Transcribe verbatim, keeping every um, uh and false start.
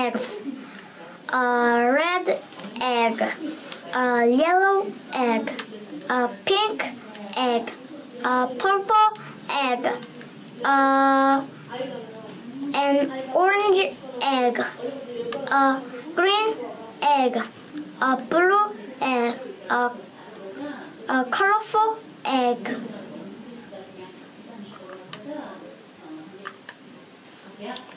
eggs. A red egg, a yellow egg, a pink egg, a purple egg, a, an orange egg, a green egg, a blue egg, a, a colorful egg. Yeah.